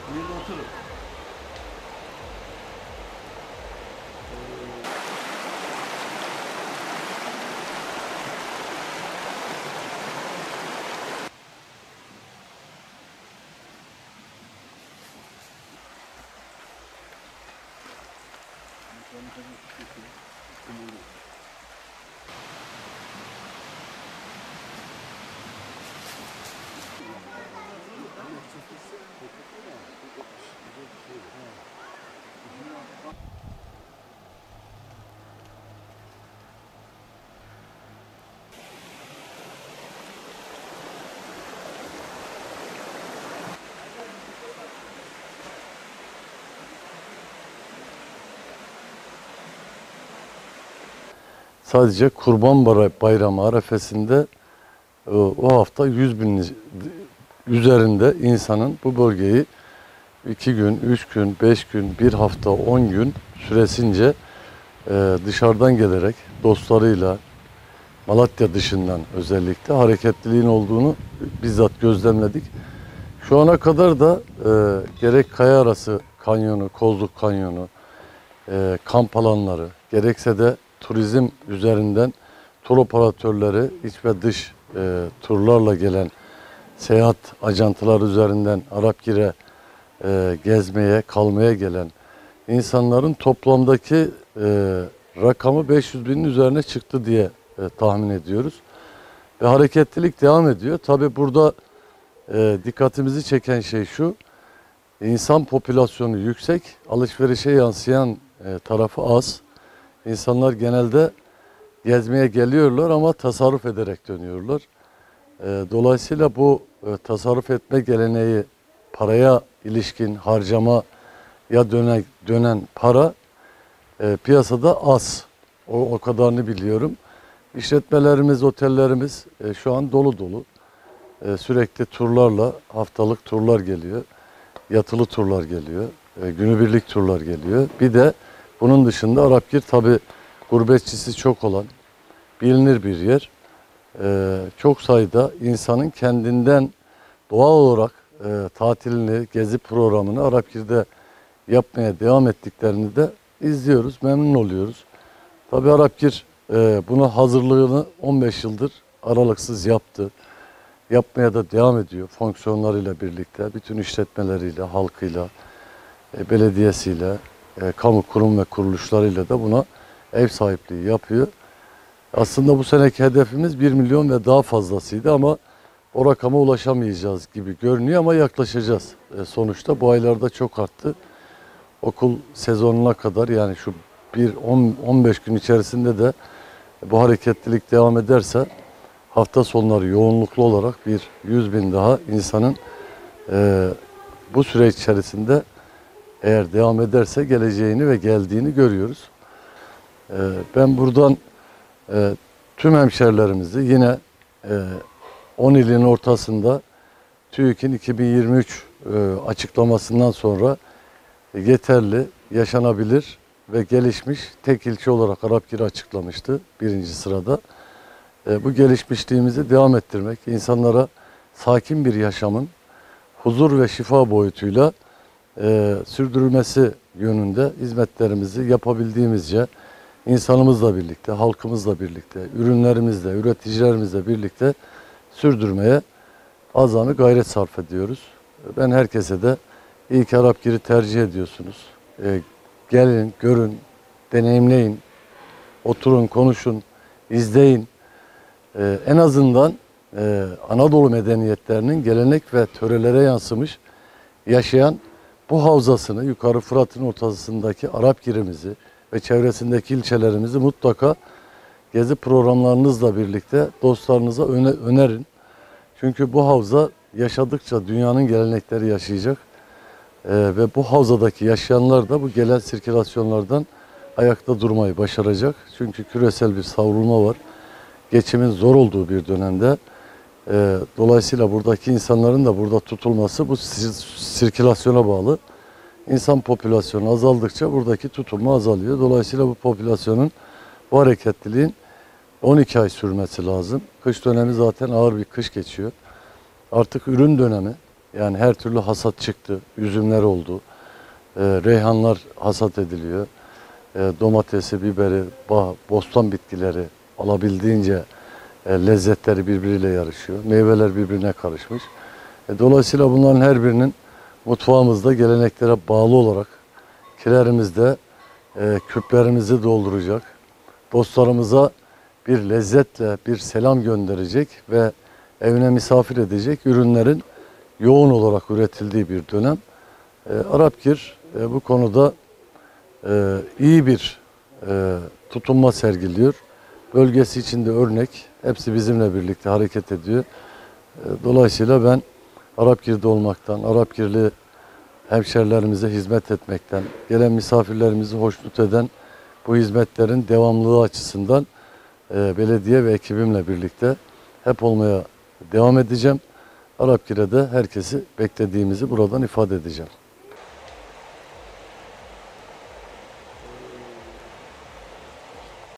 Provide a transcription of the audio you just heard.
Buyurun oturun. Sadece Kurban Bayramı arefesinde o hafta 100 bin üzerinde insanın bu bölgeyi 2 gün, 3 gün, 5 gün, 1 hafta, 10 gün süresince dışarıdan gelerek dostlarıyla Malatya dışından özellikle hareketliliğin olduğunu bizzat gözlemledik. Şu ana kadar da gerek Kayarası Kanyonu, Kozluk Kanyonu, kamp alanları, gerekse de turizm üzerinden tur operatörleri iç ve dış turlarla gelen seyahat ajantılar üzerinden Arapgir'e gezmeye, kalmaya gelen insanların toplamdaki rakamı 500 binin üzerine çıktı diye tahmin ediyoruz. Ve hareketlilik devam ediyor. Tabi burada dikkatimizi çeken şey şu, insan popülasyonu yüksek, alışverişe yansıyan tarafı az. İnsanlar genelde gezmeye geliyorlar ama tasarruf ederek dönüyorlar. Dolayısıyla bu tasarruf etme geleneği, paraya ilişkin harcamaya dönen para piyasada az. O kadarını biliyorum. İşletmelerimiz, otellerimiz şu an dolu dolu. Sürekli turlarla, haftalık turlar geliyor. Yatılı turlar geliyor. Günübirlik turlar geliyor. Bir de bunun dışında Arapgir tabi gurbetçisi çok olan, bilinir bir yer. Çok sayıda insanın kendinden doğal olarak tatilini, gezi programını Arapgir'de yapmaya devam ettiklerini de izliyoruz, memnun oluyoruz. Tabi Arapgir buna hazırlığını 15 yıldır aralıksız yaptı. Yapmaya da devam ediyor fonksiyonlarıyla birlikte, bütün işletmeleriyle, halkıyla, belediyesiyle, kamu kurum ve kuruluşlarıyla da buna ev sahipliği yapıyor. Aslında bu seneki hedefimiz 1 milyon ve daha fazlasıydı ama o rakama ulaşamayacağız gibi görünüyor ama yaklaşacağız. Sonuçta bu aylarda çok arttı. Okul sezonuna kadar yani şu 15 gün içerisinde de bu hareketlilik devam ederse hafta sonları yoğunluklu olarak bir 100 bin daha insanın bu süreç içerisinde eğer devam ederse geleceğini ve geldiğini görüyoruz. Ben buradan tüm hemşerilerimizi yine 10 ilin ortasında TÜİK'in 2023 açıklamasından sonra yeterli, yaşanabilir ve gelişmiş tek ilçe olarak Arapgir'i açıklamıştı birinci sırada. Bu gelişmişliğimizi devam ettirmek, insanlara sakin bir yaşamın huzur ve şifa boyutuyla sürdürülmesi yönünde hizmetlerimizi yapabildiğimizce insanımızla birlikte, halkımızla birlikte, ürünlerimizle, üreticilerimizle birlikte sürdürmeye azami gayret sarf ediyoruz. Ben herkese de iyi ki Arapgir'i tercih ediyorsunuz. Gelin, görün, deneyimleyin, oturun, konuşun, izleyin. En azından Anadolu medeniyetlerinin gelenek ve törelere yansımış yaşayan bu havzasını, yukarı Fırat'ın ortasındaki Arapgir'imizi ve çevresindeki ilçelerimizi mutlaka gezi programlarınızla birlikte dostlarınıza önerin. Çünkü bu havza yaşadıkça dünyanın gelenekleri yaşayacak. Ve bu havzadaki yaşayanlar da bu gelen sirkülasyonlardan ayakta durmayı başaracak. Çünkü küresel bir savrulma var. Geçimin zor olduğu bir dönemde dolayısıyla buradaki insanların da burada tutulması bu sirkülasyona bağlı. İnsan popülasyonu azaldıkça buradaki tutulma azalıyor. Dolayısıyla bu popülasyonun, bu hareketliliğin 12 ay sürmesi lazım. Kış dönemi zaten ağır bir kış geçiyor. Artık ürün dönemi, Yani her türlü hasat çıktı. Üzümler oldu. Reyhanlar hasat ediliyor. Domatesi, biberi, bostan bitkileri alabildiğince lezzetleri birbiriyle yarışıyor. Meyveler birbirine karışmış. Dolayısıyla bunların her birinin mutfağımızda geleneklere bağlı olarak kilerimizde küplerimizi dolduracak, dostlarımıza bir lezzetle bir selam gönderecek ve evine misafir edecek ürünlerin yoğun olarak üretildiği bir dönem. Arapkir bu konuda iyi bir tutunma sergiliyor. Bölgesi içinde örnek. Hepsi bizimle birlikte hareket ediyor. Dolayısıyla ben Arapkir'de olmaktan, Arapkirli hemşerilerimize hizmet etmekten, gelen misafirlerimizi hoşnut eden bu hizmetlerin devamlılığı açısından belediye ve ekibimle birlikte hep olmaya devam edeceğim. Arapkir'e de herkesi beklediğimizi buradan ifade edeceğim.